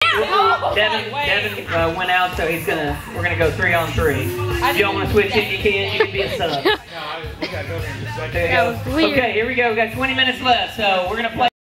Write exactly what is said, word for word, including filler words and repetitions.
Oh, Devin, wait. Devin uh, went out, so he's gonna. We're gonna go three on three. If you don't want to switch in, you can. You can be a sub. No, I, we gotta go there in just a second. There you That go. was weird. Okay, here we go. We got twenty minutes left, so we're gonna play.